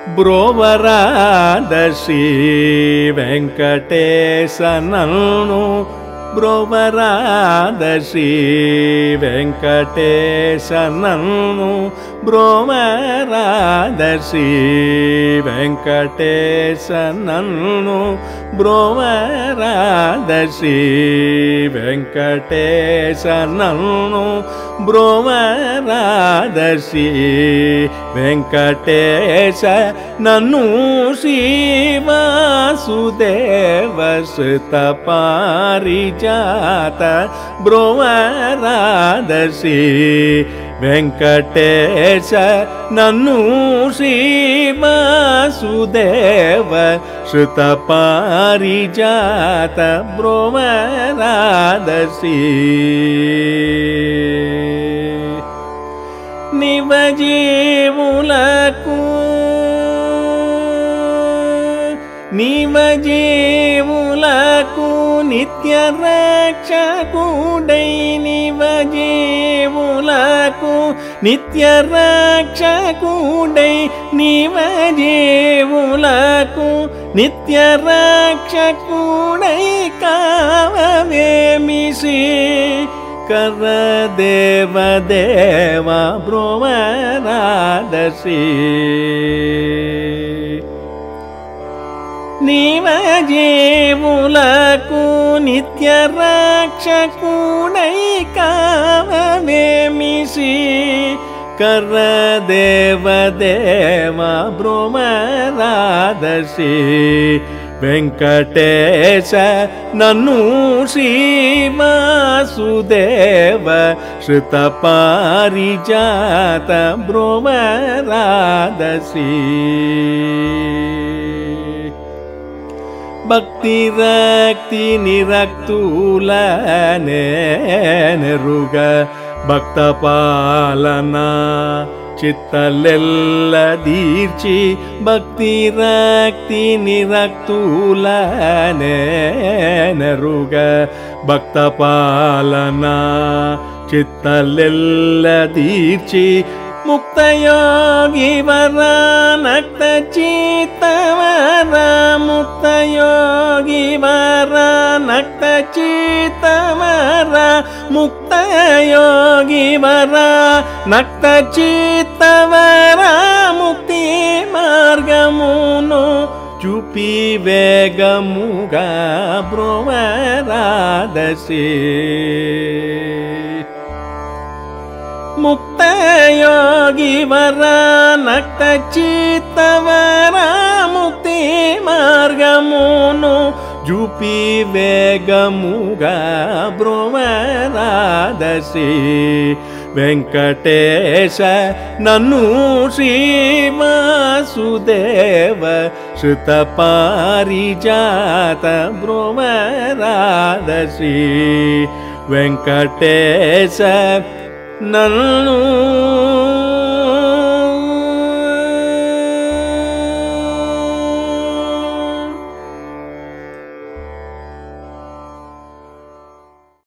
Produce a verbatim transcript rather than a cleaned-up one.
బ్రోవరాద శ్రీ వెంకటేశ నన్ను బ్రోవరాద శ్రీ వెంకటేశ నన్ను బ్రోవరాద శ్రీ వెంకటేశ నన్ను బ్రోవరాద శ్రీ వెంకటేశ నన్ను బ్రోవరాద శ్రీ వెంకటేశ నన్ను శ్రీవాసుదేవ సుత పారిజాత బ్రోవరాద శ్రీ వెంకటేశ నన్ను శ్రీవాసుదేవ సుత పారిజాత బ్రోవరాద శ్రీ నివజీవులకు నివజీవులకు నిత్య రక్షకుడై నివజీవులకు నిత్య రక్షకుడై నివజీవులకు నిత్య రక్షకుడై కావవేమి శ్రీ కర దేవ దేవ బ్రోవరాద శ్రీ నివజీవులకు నిత్య రక్షకుడై కావవేమి శ్రీ కర దేవ దేవ బ్రోవరాద శ్రీ వెంకటేశ నన్ను శ్రీవాసుదేవ సుత పారిజాత బ్రోవరాద శ్రీ భక్తి రక్తి నిరక్తులనే నెరుగ భక్త పాలన చిత్తలెల్ల దీర్చి భక్తి రక్తి నిరక్తులనే నెరుగ భక్త పాలన చిత్తలెల్ల దీర్చి ముక్తయోగి వర నక్త చిత్తవర ముక్తయోగి వర నక్త చిత్తవర ముక్తయోగి వర నక్త చిత్తవర ముక్తి మార్గమును చూపి వేగముగా బ్రోవరాద శ్రీ ముక్తయోగి వర నక్త చిత్తవర ముక్తి మార్గమును చూపి వేగముగా బ్రోవరాద శ్రీ వెంకటేశ నన్ను శ్రీవాసుదేవ సుత పారిజాత బ్రోవరాద శ్రీ వెంకటేశ నన్ను